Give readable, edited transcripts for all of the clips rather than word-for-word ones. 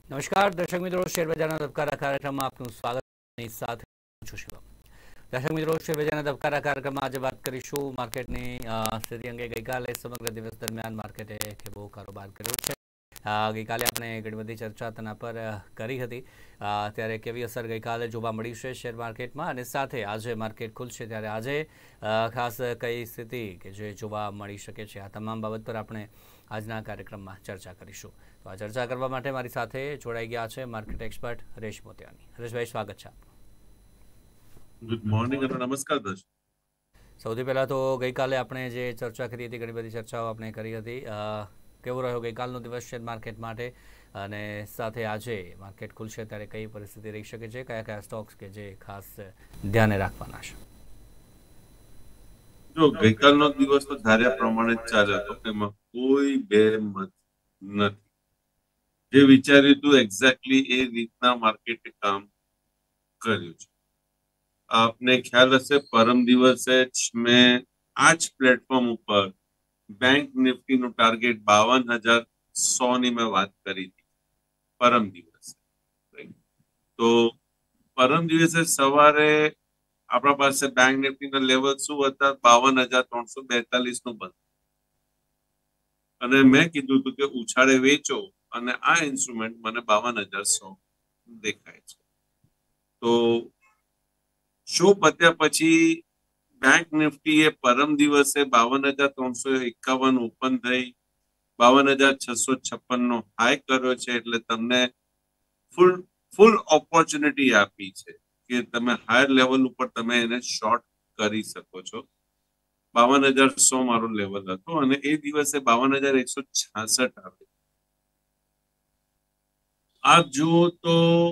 નમસ્કાર દર્શક મિત્રો, શેરબજારના ધબકારા કાર્યક્રમમાં આપનું સ્વાગત સાથે છું શિવમ. દર્શક મિત્રો, શેરબજારના ધબકારા કાર્યક્રમમાં આજે વાત કરીશું માર્કેટની સ્થિતિ અંગે. ગઈકાલે સમગ્ર દિવસ દરમિયાન માર્કેટે ખેબો કારોબાર કર્યો છે. ગઈકાલે આપણે ઘણી બધી ચર્ચા તેના પર કરી હતી. ત્યારે કેવી અસર ગઈકાલે જોવા મળી છે શેર માર્કેટમાં, અને સાથે આજે માર્કેટ ખુલશે ત્યારે આજે ખાસ કઈ સ્થિતિ કે જે જોવા મળી શકે છે, આ તમામ બાબત પર આપણે આજના કાર્યક્રમમાં ચર્ચા કરીશું. તો આ ચર્ચા કરવા માટે મારી સાથે જોડાઈ ગયા છે માર્કેટ એક્સપર્ટ હરેશ મોતિયાની. હરેશભાઈ, સ્વાગત છે આપનું. ગુડ મોર્નિંગ અને નમસ્કાર દર્શક. સૌથી પહેલાં તો ગઈકાલે આપણે જે ચર્ચા કરી હતી, ઘણી બધી ચર્ચાઓ આપણે કરી હતી. કેવો રહ્યો ગઈકાલનો દિવસ શેર માર્કેટ માટે, અને સાથે આજે માર્કેટ ખુલશે ત્યારે કઈ પરિસ્થિતિ રહી શકે છે, કયા કયા સ્ટોક્સ કે જે ખાસ ધ્યાને રાખવાના છે? જો ગઈકાલનો દિવસ તો ધાર્યા પ્રમાણે જ ચાલ્યો હતો, એમાં કોઈ બે મત નથી. જે વિચાર્યું હતું એક્ઝેક્ટલી એ રીતના માર્કેટે કામ કર્યું છે. આપને ખ્યાલ હશે, પરમ દિવસે જ મેં આ જ પ્લેટફોર્મ ઉપર બેંક નિફ્ટીનું ટાર્ગેટ 52,100 ની મેં વાત કરી હતી પરમ દિવસે. તો પરમ દિવસે સવારે આપણા પાસે બેંક નિફ્ટીના લેવલ શું હતા? 52,342 નું બંધ. અને મેં કીધું હતું કે ઉછાળે વેચો, અને આ ઇન્સ્ટ્રુમેન્ટ મને 52,100 દેખાય છે. તો શો પત્યા પછી બેંક નિફ્ટી એ પરમ દિવસે 52,351 ઓપન થઈ 52,656 નો હાઈ કર્યો છે. એટલે તમને ફૂલ ઓપોર્ચ્યુનિટી આપી છે કે તમે હાયર લેવલ ઉપર તમે એને શોર્ટ કરી શકો છો. 52,100 મારો લેવલ હતો, અને એ દિવસે 52,166 આવે. આપ જુઓ તો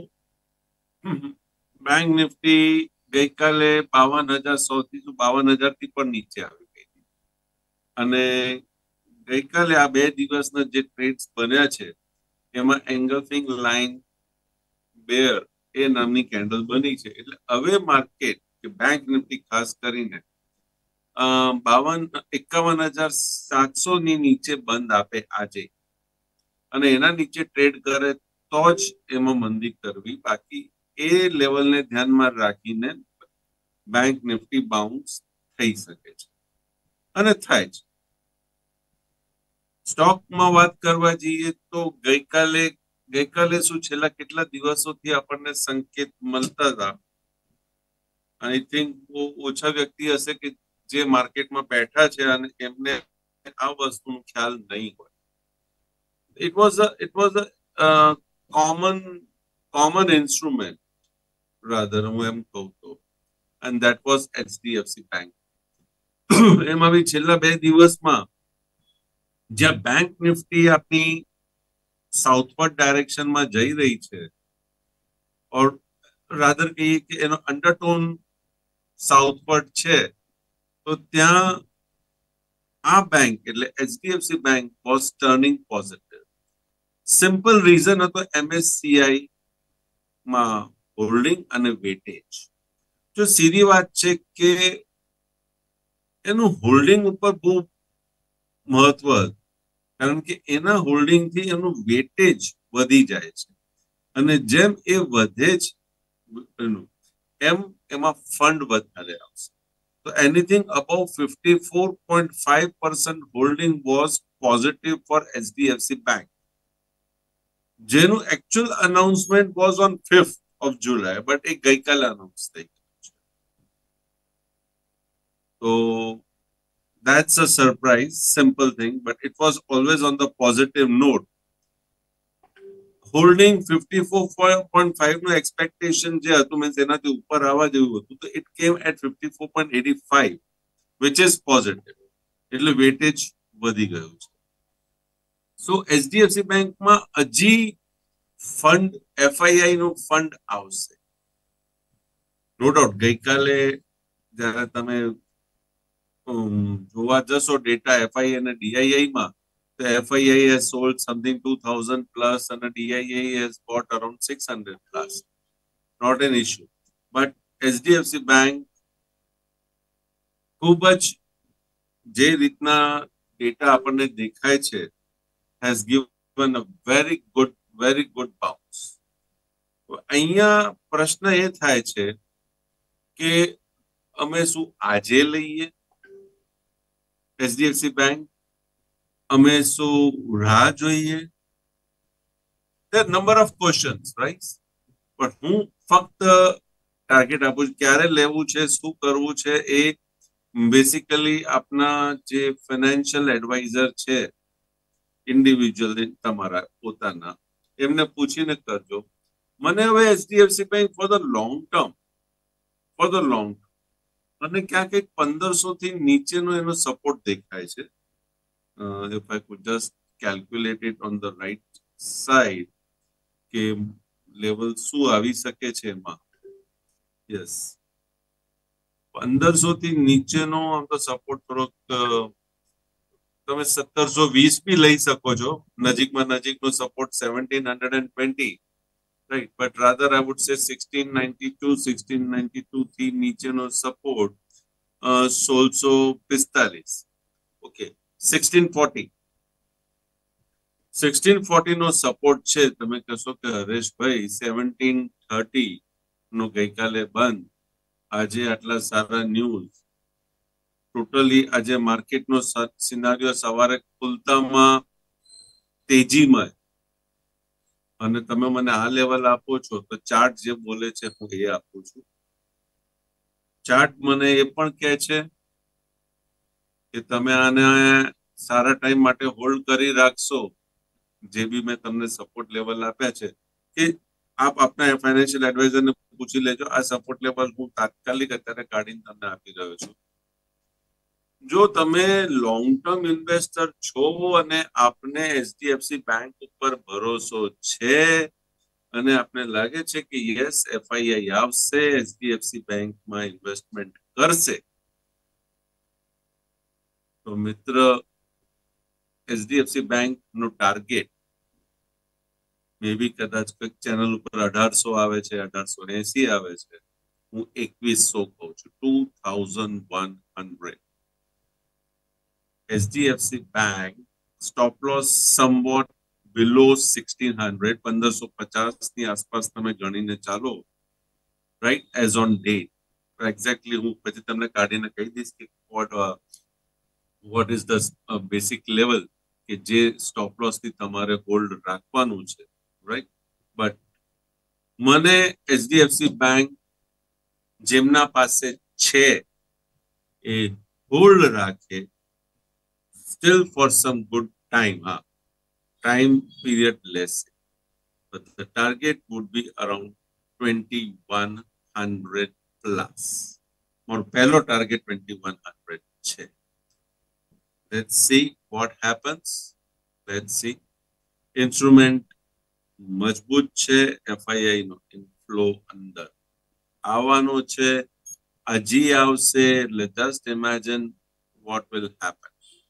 બેંક નિફ્ટી ગઈકાલે 52,100 થી 52,000 થી પણ નીચે આવી ગઈ. અને ગઈકાલે આ 2 દિવસના જે ટ્રેડ્સ બન્યા છે એમાં એંગલ્ફિંગ લાઇન બેર એ નામની કેન્ડલ બની છે. એટલે હવે માર્કેટ કે બેંક નિફ્ટી ખાસ કરીને 51,700 ની નીચે બંધ આપે આજે, અને એના નીચે ટ્રેડ કરે તો જ એમાં મંદી કરવી. બાકી એ લેવલને ધ્યાનમાં રાખીને બેંક નિફ્ટી બાઉન્સ થઈ શકે છે, અને થાય છે. સ્ટોકમાં વાત કરવા જઈએ તો ગઈકાલે શું છેલ્લા કેટલા દિવસોથી આપણને સંકેત મળતા હતા. આઈ થિંક ઓછા વ્યક્તિ હશે કે જે માર્કેટમાં બેઠા છે અને એમને આ વસ્તુનો ખ્યાલ નહીં હોય. it was a common instrument rather, હું એમ કહું તો, and that was HDFC Bank. એમાં બી છેલ્લા 2 દિવસમાં જ્યાં બેંક નિફ્ટી આપણી સાઉથવર્ડ ડાયરેક્શનમાં જઈ રહી છે, ઓર રાધર કહીએ કે એનો અંડરટોન સાઉથવર્ડ છે, તો ત્યાં આ બેંક એટલે HDFC bank was turning positive. Simple reason હતો MSCI માં હોલ્ડિંગ અને વેટેજ. જો સીધી વાત છે કે એનું હોલ્ડિંગ ઉપર બહુ મહત્વ હતું, કારણ કે એના હોલ્ડિંગ થી એનું વેટેજ વધી જાય છે, અને જેમ એ વધે છે એમ એમાં ફંડ વધારે આવશે. તો anything above 54.5% holding was positive for HDFC bank, જેનું actual announcement was on 5th of July, but એ ગઈકાલે અનાઉન્સ થઈ ગયું છે. તો that's a surprise, simple thing, but it was always on the positive note. Holding 54.5 નું expectation જે હતું, મીન્સ એનાથી ઉપર આવવા જેવું હતું, તો it came at 54.85, which is positive. એટલે વેટેજ વધી ગયું છે. સો એચડીએફસી બેંકમાં હજી ફંડ એફઆઈઆઈ નું ફંડ આવશે, નો ડાઉટ. ગઈકાલે જ્યારે તમે જોવા જશો ડેટા એફઆઈઆઈ અને ડીઆઈઆઈ માં, the FII has sold something 2,000 plus and the DII has bought around 600 plus. Not an issue. But HDFC Bank ખૂબ જ જે રીતના ડેટા આપણને દેખાય છે has given a very good very good bounce. અહીંયા પ્રશ્ન એ થાય છે કે અમે શું આજે લઈએ એચડીએફસી બેંક, અમે શું રાહ જોઈએ? there are number of questions, right? પણ હું ફક્ત ટાર્ગેટ આપું છું, ક્યારે લેવું છે, શું કરવું છે, એ બેસિકલી આપના જે ફાઇનાન્શિયલ એડવાઇઝર છે ઇન્ડિવિજ્યુઅલ તમારા પોતાના, એમને પૂછીને કરજો. મને હવે HDFC bank for the long term અને ક્યાંક એક 1500 થી નીચેનો એનો સપોર્ટ દેખાય છે. if I could just calculate it on the right side કે લેવલ શું આવી શકે છે એમાં. યસ, 1500 થી નીચેનો આમ તો સપોર્ટ થોડોક તમે 1720 બી લઈ શકો છો. નજીકમાં નજીકનો support 1720, right, but rather I would say 1692 થી નીચેનો સપોર્ટ 1645. ઓકે, 1640 નો સપોર્ટ છે. તમે કહેશો કે હરેશભાઈ 1730 નો ગઈકાલે બંધ, આજે આટલા સારા ન્યૂઝ, ટોટલી આજે માર્કેટનો સિનારીઓ સવારે ખુલતામાં તેજીમાં, અને તમે મને આ લેવલ આપો છો તો ચાર્ટ જે બોલે છે હું એ આપું છું. ચાર્ટ મને એ પણ કહે છે કે તમે આને સારા ટાઈમ માટે હોલ્ડ કરી રાખશો. જે બી મેં તમને સપોર્ટ લેવલ આપ્યા છે કે આપ આપના ફાઇનાન્શિયલ એડવાઇઝરને પૂછી લેજો. આ સપોર્ટ લેવલ હું તાત્કાલિક અત્યારે કાઢીને તમને આપી રહ્યો છું. જો તમે લોંગ ટર્મ ઇન્વેસ્ટર છો અને આપને એચડીએફસી બેંક ઉપર ભરોસો છે અને આપને લાગે છે કે યસ એફઆઈઆઈ આવશે, એચડીએફસી બેંકમાં ઇન્વેસ્ટમેન્ટ કરશે, તો મિત્ર એચડીએફસી બેંક નો ટાર્ગેટ મે બી કદાચ કંઈક ચેનલ ઉપર 1800 આવે છે, 1880 આવે છે, હું 2100 કહું છું, 2100. HDFC Bank stop loss somewhat below 1600, 1550 ની આસપાસ તમે ગણીને ચાલો, right, as on date. Exactly હું પછી તમને કાઢીને કહી દઈશ કે what is the basic level કે જે સ્ટોપ લોસ થી તમારે હોલ્ડ રાખવાનું છે, રાઈટ. બટ મને એચડીએફસી બેંક જેમના પાસે છે એ હોલ્ડ રાખે still for some good time, time period less, but the target would be around 2100 plus. More પહેલો target 2100 છે. Let's see what happens. Let's see. Instrument મજબૂત છે, એફઆઈઆઈ નો ઇનફ્લો અંદર આવવાનો છે, હજી આવશે, એટલે just imagine what will happen.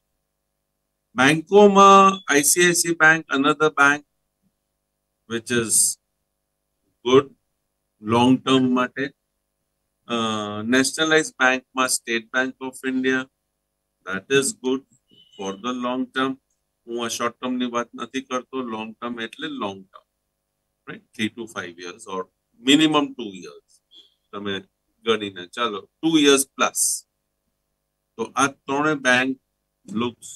બેંકોમાં ICICI Bank, another bank which is good long term માટે. Nationalized bank માં State Bank of India, that is good for the long term. હું આ શોર્ટ ટર્મ ની વાત નથી કરતો, લોંગ ટર્મ એટલે long term, right, 3 to 5 years or minimum 2 years તમે ગણીને ચાલો, 2 years plus. તો આ ત્રણે bank looks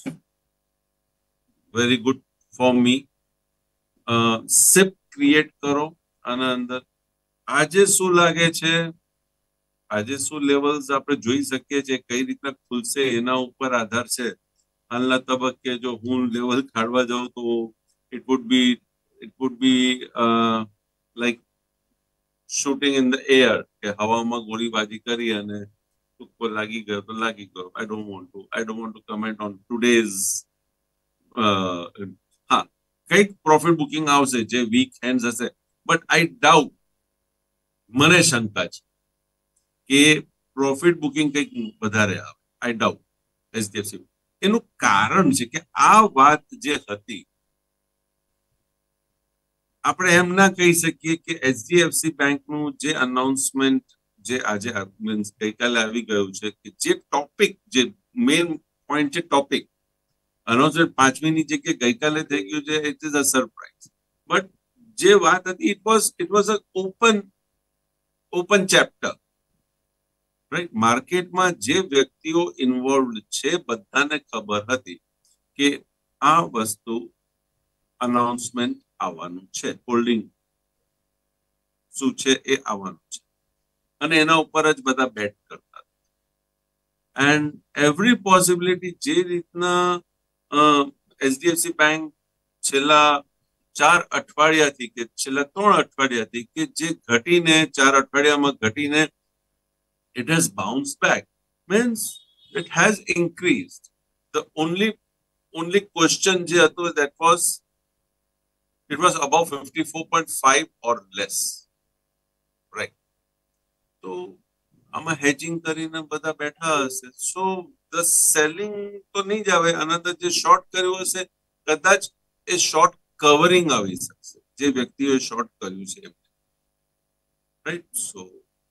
very good for me. SIP create કરો આના અંદર. આજે શું લાગે છે, આજે શું લેવલ્સ આપણે જોઈ શકીએ છીએ, કઈ રીતના ખુલશે એના ઉપર આધાર છે. હાલના તબક્કે જો હું લેવલ કાઢવા જાઉં તો it would be like shooting in the air, કે હવામાં ગોળીબાજી કરી અને ઉપર લાગી ગયો તો લાગી ગયો. I don't want to comment on today's હા, કઈક પ્રોફિટ બુકિંગ આવશે જે વીક હેન્ડ્સ હશે, બટ આઈ ડાઉટ, મને શંકા છે કે પ્રોફિટ બુકિંગ કંઈક વધારે આવે. I doubt HDFC. એનું કારણ છે કે આ વાત જે હતી, આપણે એમ ના કહી શકીએ કે એચડીએફસી બેંકનું જે અનાઉન્સમેન્ટ જે આજે મીન્સ ગઈકાલે આવી ગયું છે, કે જે ટોપિક, જે મેઇન પોઈન્ટ છે ટોપિક, અનાઉન્સમેન્ટ 5મીની જગ્યાએ ગઈકાલે થઈ ગયું છે, it is a surprise. But જે વાત હતી it was a open chapter, રાઈટ. માર્કેટમાં જે વ્યક્તિઓ ઇન્વોલ્વડ છે બધાને ખબર હતી કે આ વસ્તુ અનાઉન્સમેન્ટ આવવાનું છે, હોલ્ડિંગ શું છે એ આવવાનું છે, અને એના ઉપર જ બધા બેટ કરતા. એન્ડ એવરી પોસિબિલિટી જે રીતના એચડીએફસી બેંક છેલ્લા 4 અઠવાડિયાથી કે છેલ્લા 3 અઠવાડિયાથી કે જે ઘટીને 4 અઠવાડિયામાં ઘટીને it has bounced back, means it has increased. The only question જે હતો that was it was above 54.5 or less, right? તો આમાં હેજિંગ કરીને બધા બેઠા હશે, સો ધ સેલિંગ તો નહીં જ આવે. આના જે શોર્ટ કર્યું હશે કદાચ એ શોર્ટ કવરિંગ આવી શકશે, જે વ્યક્તિઓએ શોર્ટ કર્યું છે એમને, right. So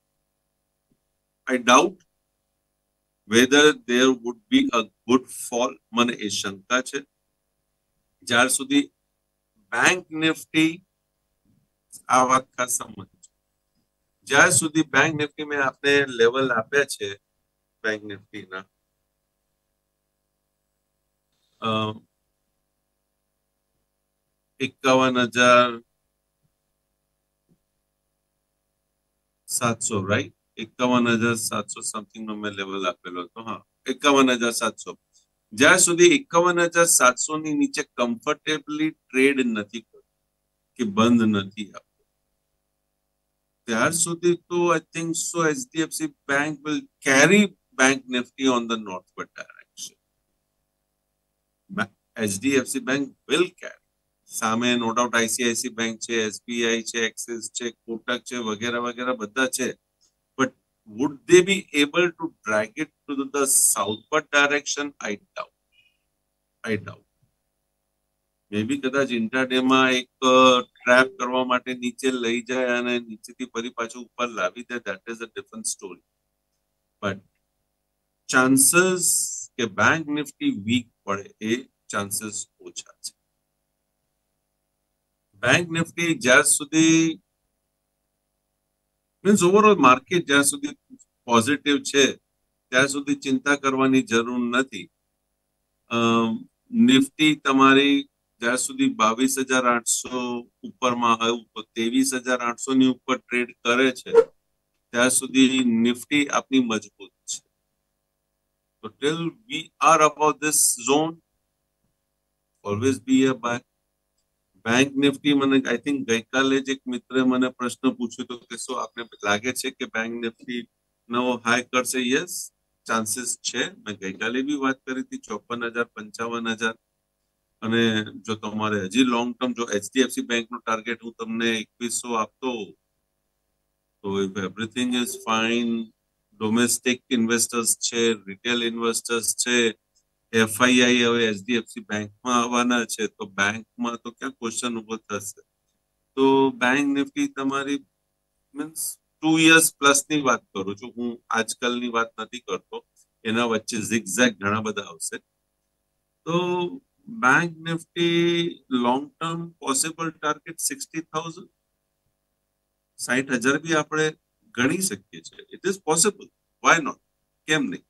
I doubt whether there would be a good fall. મને એ શંકા છે. જ્યાર સુધી બેંક નિફ્ટી આ વાત ખાસ સમજો, જ્યાર સુધી બેંક નિફ્ટી મેં આપને લેવલ આપ્યા છે બેંક નિફ્ટીના 51,700, રાઈટ. 51,700 સમથિંગ નો મેં લેવલ આપેલો હતો. હા, 51,700. જ્યાં સુધી 51,700 ની નીચે કમ્ફર્ટેબલી ટ્રેડ નથી કરતો કે બંધ નથી આપતો, ત્યાર સુધી તો I think so HDFC bank will carry bank Nifty on the northward direction. HDFC bank will carry. સામે નો ડાઉટ આઈસીઆઈસી બેંક છે, એસબીઆઈ છે, એક્સિસ છે, કોટક છે, વગેરે વગેરે બધા છે. But would they be able to drag it to the southward direction? I doubt. મે બી કદાચ ઇન્ટ્રાડેમાં એક ટ્રેપ કરવા માટે નીચે લઈ જાય અને નીચેથી ફરી પાછું ઉપર લાવી દે, that is a different story. But chances કે બેંક નિફ્ટી વીક પડે એ ચાન્સીસ ઓછા છે. બેંક નિફ્ટી જ્યાં સુધી મીન્સ ઓવરઓલ માર્કેટ જ્યાં સુધી પોઝિટિવ છે ત્યાં સુધી ચિંતા કરવાની જરૂર નથી. નિફ્ટી તમારી જ્યાં સુધી 22,800 ઉપરમાં આવ્યું, 23,800 ની ઉપર ટ્રેડ કરે છે ત્યાં સુધી નિફ્ટી આપની મજબૂત છે. તો till we are about this zone, always be a buy. Bank Nifty મને આઈ થિંક ગઈકાલે જ એક મિત્રે મને પ્રશ્ન પૂછ્યો હતો કે શું આપને લાગે છે કે બેંક નિફ્ટી નવો હાઈ કરશે? યસ, ચાન્સીસ છે. મેં ગઈકાલે બી વાત કરી હતી 54,000, 55,000. અને જો તમારે હજી લોંગ ટર્મ જો એચડીએફસી બેંક નો ટાર્ગેટ હું તમને 2100 આપતો, તો if everything is fine, domestic investors છે, રિટેલ ઇન્વેસ્ટર્સ છે, એફઆઈઆઈ હવે એચડીએફસી બેંકમાં આવવાના છે, તો બેંકમાં તો ક્યાં ક્વેશ્ચન ઉભો થશે. તો બેંક નિફ્ટી તમારી મીન્સ 2 years પ્લસ ની વાત કરું છું હું, આજકાલની વાત નથી કરતો. એના વચ્ચે ઝિગઝેગ ઘણા બધા આવશે. તો bank Nifty long term possible target 60,000, 60,000 બી આપણે ગણી શકીએ છીએ. It is possible, why not, કેમ નહીં.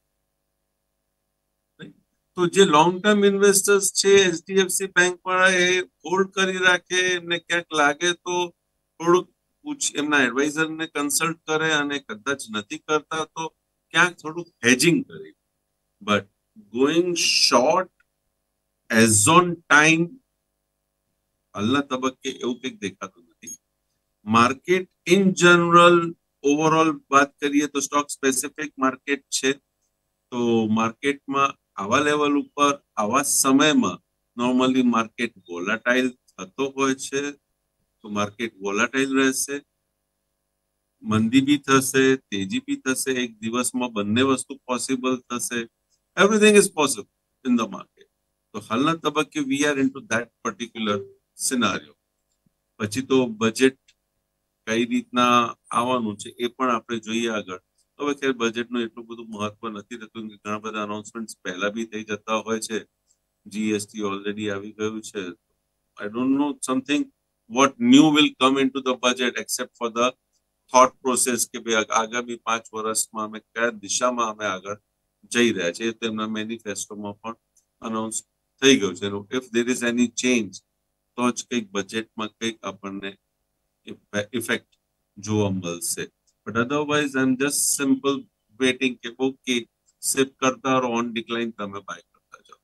તો જે લોંગ ટર્મ ઇન્વેસ્ટર્સ છે એચડીએફસી બેંક વાળા એ હોલ્ડ કરી રાખે, એમને ક્યાંક લાગે તો થોડુંક એમના એડવાઇઝરને કન્સલ્ટ કરે, અને કદાચ નથી કરતા તો ક્યાંક થોડુંક હેજિંગ કરી. But going short as on time હાલના તબક્કે એવું કંઈક દેખાતું નથી. માર્કેટ ઇન જનરલ ઓવરઓલ વાત કરીએ તો સ્ટોક સ્પેસિફિક માર્કેટ છે. તો માર્કેટમાં આવા લેવલ ઉપર આવા સમયમાં નોર્મલી માર્કેટ વોલાટાઇલ થતો હોય છે. તો માર્કેટ વોલાટાઇલ રહેશે, મંદી બી થશે, તેજી બી થશે. એક દિવસમાં બંને વસ્તુ પોસિબલ થશે. Everything is possible in the market. તો હાલના તબક્કે we are into that particular scenario. પછી તો બજેટ કઈ રીતના આવવાનું છે એ પણ આપણે જોઈએ આગળ. હવે ખેર બજેટનું એટલું બધું મહત્વ નથી રહેતું, કે ઘણા બધા અનાઉન્સમેન્ટ પહેલા બી થઈ જતા હોય છે. જીએસટી ઓલરેડી આવી ગયું છે. I don't know, something what new will come into the budget except for the thought process કે ભાઈ આગામી 5 વર્ષમાં અમે કયા દિશામાં અમે આગળ જઈ રહ્યા છે એ તેમના મેનિફેસ્ટોમાં પણ અનાઉન્સ થઈ ગયું છે. If there is any change તો જ કંઈક બજેટમાં કંઈક આપણને ઇફેક્ટ જોવા મળશે. But otherwise I am just simple waiting કે ઓકે સિપ કરતા રહો, ઓન ડિક્લાઇન તમે બાય કરતા જાઓ.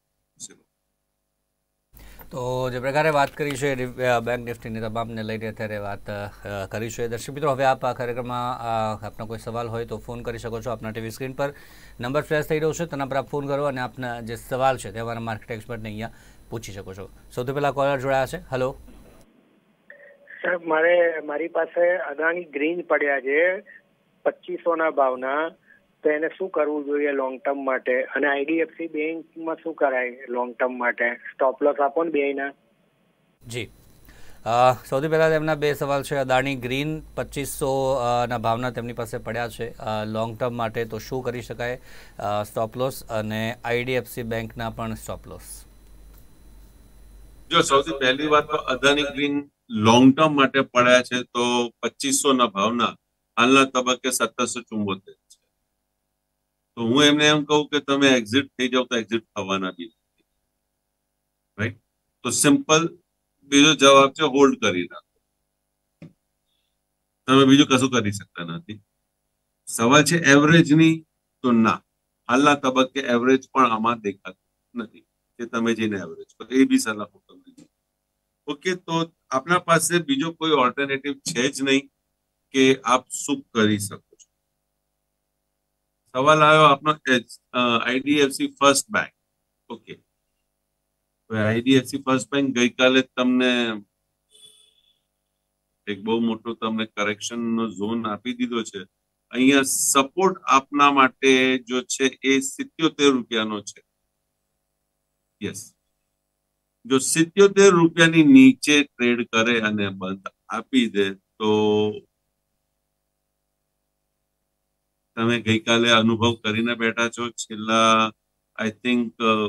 તો જે પ્રકારે વાત કરી છે બેંક નિફ્ટીની તમામને લઈને અત્યારે વાત કરી છે. દર્શક મિત્રો, હવે આપ આ કાર્યક્રમમાં આપનો કોઈ સવાલ હોય તો ફોન કરી શકો છો. આપના ટીવી સ્ક્રીન પર નંબર ફ્લેશ થઈ રહ્યો છે, તેના પર આપ ફોન કરો અને આપના જે સવાલ છે તે અમારા માર્કેટ એક્સપર્ટને અહીંયા પૂછી શકો છો. સૌથી પહેલા કોલર જોડાયા છે. હેલો સાહેબ, મારી પાસે અદાણી ગ્રીન પડ્યા છે 2500 ભાવના, તો એને શું કરવું જોઈએ લોંગ ટર્મ માટે, અને આઈડીએફસી બેંકમાં શું કરાય લોંગ ટર્મ માટે? સ્ટોપ લોસ આપો ને બેયના. જી, સૌથી પહેલાં તેમના બે સવાલ છે. અદાણી ગ્રીન 2500 ભાવના તેમની પાસે પડ્યા છે લોંગ ટર્મ માટે, તો શું કરી શકાય સ્ટોપ લોસ, અને આઈડીએફસી બેંકના પણ સ્ટોપ લોસ. જો સૌથી પહેલી વાત તો અદાણી ગ્રીન લોંગ ટર્મ માટે પડ્યા છે તો 2500 ભાવના હાલના તબક્કે 1774 છે. તો હું એમને એમ કહું કે તમે એક્ઝિટ થઈ જાવ તો એક્ઝિટ થવાના બી નથી, રાઈટ? તો સિમ્પલ બીજો જવાબ છે હોલ્ડ કરી રાખો. તમે બીજું કશું કરી શકતા નથી. સવાલ છે એવરેજની, તો ના, હાલના તબક્કે એવરેજ પણ આમાં દેખાતું નથી કે તમે જઈને એવરેજ કરો, એ બી સલાહ હું તમને. ઓકે, તો આપણા પાસે બીજો કોઈ ઓલ્ટરનેટિવ છે જ નહીં કે આપ શું કરી શકો છો. સવાલ આવ્યો આપનો IDFC First Bank. Okay, IDFC First Bank ગઈકાલે તમને એક બહુ મોટો તમને કરેક્શન નો ઝોન આપી દીધો છે. અહીંયા સપોર્ટ આપના માટે જો છે એ 77 રૂપિયાનો છે. યસ, જો 77 રૂપિયાની નીચે ટ્રેડ કરે અને બંધ આપી દે તો તમે ગઈકાલે અનુભવ કરીને બેઠા છો. છેલ્લા આઈ થિંક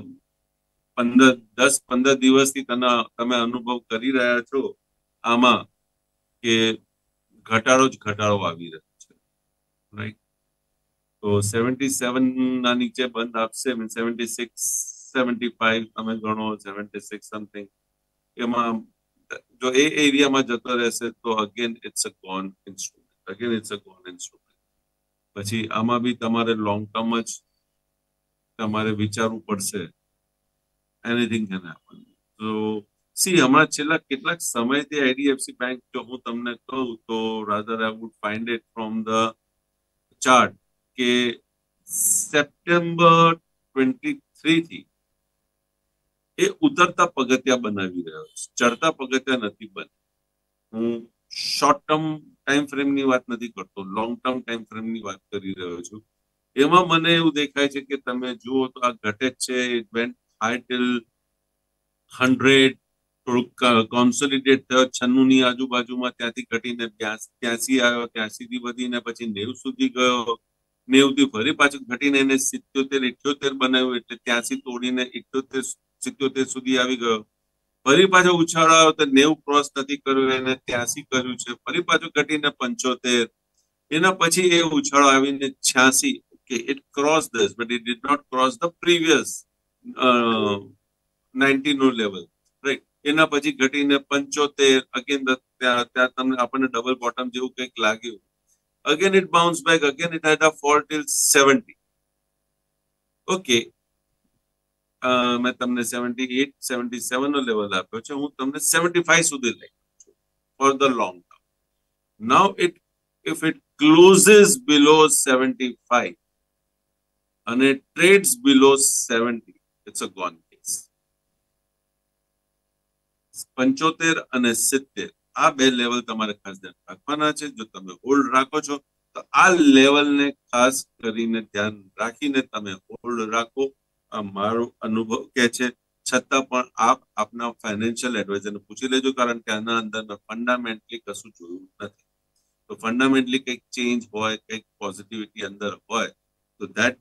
10-15 દિવસથી તમે અનુભવ કરી રહ્યા છો આમાં કે ઘટાડો જ ઘટાડો આવી રહ્યો છે, રાઈટ? તો 77 ના નીચે બંધ આપશે, 76 75 તમે ગણો, 76 સમથિંગ, એમાં જો એ એરિયામાં જતો રહેશે તો again it's a gone instrument. પછી આમાં બી તમારે લોંગ ટર્મ જ તમારે વિચારવું પડશે. Anything can happen. તો સી, હમણાં છેલ્લા કેટલાક સમયથી આઈડીએફસી બેંક, જો હું તમને કહું તો rather I would find it from the chart કે સેપ્ટેમ્બર 23 થી એ ઉતરતા પગથિયા બનાવી રહ્યો છે, ચડતા પગથિયા નથી બની. હું શોર્ટ ટર્મ ટાઈમ ફ્રેમની વાત નથી કરતો, લોંગ ટર્મ ટાઈમ ફ્રેમની વાત કરી રહ્યો છું. એમાં મને એવું દેખાય છે કે તમે જુઓ તો આ ઘટે છે, ઇટ વેન્ટ હાઈ ટિલ 100, થોડુંક કોન્સોલિડેટ થયો 96 ની આજુબાજુમાં, ત્યાંથી ઘટીને 83 આવ્યો, 83 થી વધીને પછી 90 સુધી ગયો, 90 થી ફરી પાછું ઘટીને એને 77 78 બનાવ્યું, એટલે 83 તોડીને 78 77 સુધી આવી ગયો. ફરી પાછો ઉછાળો આવ્યો તો 90 ક્રોસ નથી કર્યું, એને 83 કર્યું છે, ફરી પાછું ઘટીને 75, એના પછી એ ઉછાળો આવીને 86. Okay, it cross this but it did not cross the previous 90 નો લેવલ, રાઈટ? એના પછી ઘટીને 75, અગેન ત્યાં તમને આપણને ડબલ બોટમ જેવું કંઈક લાગ્યું. Again it bounce back, again it had a fall till 70. Okay, મેં તમને 78 77 નો લેવલ આપ્યો છે, હું તમને 75 સુધી લઈ છું for the long term. Now if it closes below 75 and it trades below 70, it's a gone case. 75 અને 70 આ બે લેવલ તમારે ખાસ ધ્યાન રાખવાના છે. જો તમે હોલ્ડ રાખો છો તો આ લેવલને ખાસ કરીને ધ્યાન રાખીને તમે હોલ્ડ રાખો. આ મારો અનુભવ કે છે. છતાં પણ આપ આપના ફાઇનાન્શિયલ એડવાઇઝરને પૂછી લેજો, કારણ કે આના અંદર ફંડામેન્ટલી કશું જોયું નથી. તો ફંડામેન્ટલી કંઈક ચેન્જ હોય, કંઈક પોઝિટિવિટી અંદર હોય તો ધેટ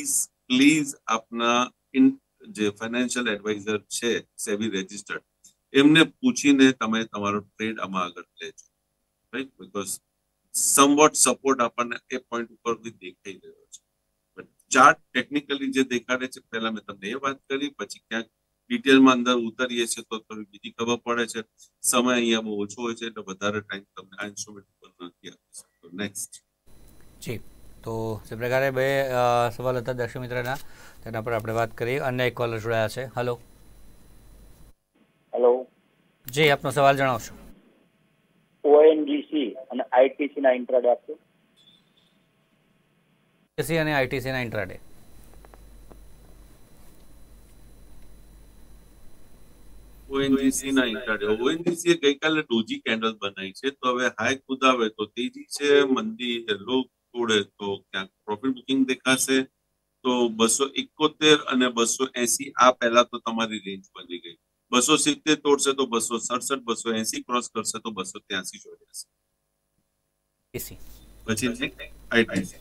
પ્લીઝ આપના જે ફાઇનાન્શિયલ એડવાઇઝર છે સેબી રજિસ્ટર્ડ, એમને પૂછીને તમે તમારો ટ્રેડ આમાં આગળ લેજો, રાઈટ? બીકોઝ સમવોટ સપોર્ટ આપણને એ પોઈન્ટ ઉપર બી દેખાઈ રહ્યો છે. ચાર્ટ ટેકનિકલી જે દેખાડે છે, પહેલા મેં તમને એ વાત કરી, પછી ક્યાંક ડિટેલમાં અંદર ઉતરીએ છીએ તો થોડી બીજી ખબર પડે છે. સમય અહીંયા બહુ ઓછો હોય છે એટલે વધારે ટાઈમ તમને આ ઇન્સ્ટ્રુમેન્ટ ઉપર નથી આપી શકતો. નેક્સ્ટ. જી, તો જે પ્રકારે બે સવાલ હતા દર્શક મિત્રના, તેના પર આપણે વાત કરી. અન્ય એક કોલર જોડાયા છે. હલો. હેલો. જી, આપનો સવાલ જણાવશો. ઓએનજીસી અને આઈટીસી ના ઇન્ટ્રાડે આપશો. ઓએનજીસી અને આઈટીસી ના ઇન્ટ્રાડે. ઓએનજીસી ના ઇન્ટ્રાડે. ઓએનજીસી એ ગઈકાલે ડોજી કેન્ડલ બનાવી છે, તો હવે હાઈ કુદાવે તો તેજી છે, મંદી લો તોડે તો ક્યાંક પ્રોફિટ બુકિંગ દેખાશે. તો 271 અને 280 આ પહેલા તો તમારી રેન્જ બની ગઈ. 270 તોડશે તો 267, 280 ક્રોસ કરશે તો 283 જોઈ જશે. પછી આઈટીસી.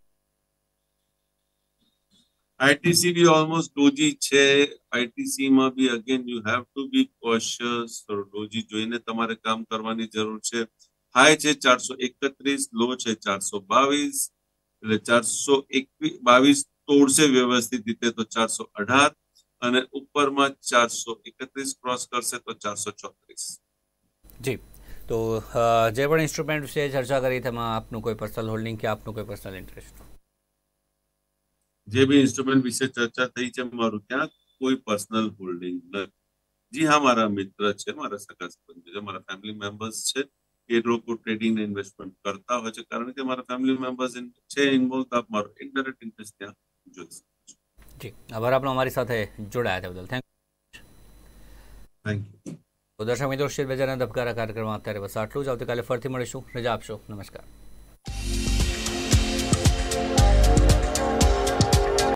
આઈટીસી બી ઓલમોસ્ટ ડોજી છે. આઈટીસી માં બી again you have to be cautious. Doji જોઈને તમારે કામ કરવાની જરૂર છે. હાઈ છે 431, લો છે 422, એટલે 422 તોડશે વ્યવસ્થિત રીતે તો 418, અને ઉપરમાં 431 ક્રોસ કરશે તો 434. જી, તો જે પણ ઇન્સ્ટ્રુમેન્ટ વિશે ચર્ચા કરી તેમાં આપનું કોઈ પર્સનલ હોલ્ડિંગ કે આપનું કોઈ પર્સનલ ઇન્ટરેસ્ટ? જે બી ઇન્સ્ટ્રુમેન્ટ વિશે ચર્ચા થઈ છે, મારું ત્યાં કોઈ પર્સનલ હોલ્ડિંગ નથી. જી હા, મારા મિત્ર છે, મારા સગા સંબંધી છે, મારા ફેમિલી મેમ્બર્સ છે. એ લોકો ટ્રેડિંગ ને ઇન્વેસ્ટમેન્ટ કરતા હોય છે, કારણ કે મારા ફેમિલી મેમ્બર્સ છે ઇન્વોલ્વ. આપ મારો ઇનડાયરેક્ટ ઇન્ટરેસ્ટ ત્યાં જોઈ શકો છો. જી, આભાર આપનો અમારી સાથે જોડાયા તે બદલ. Thank you. તો દર્શક મિત્રો, શેર બજારના ધબકારા કાર્યક્રમમાં અત્યારે બસ આટલું જ. આવતીકાલે ફરીથી મળીશું. રજા આપશો. નમસ્કાર.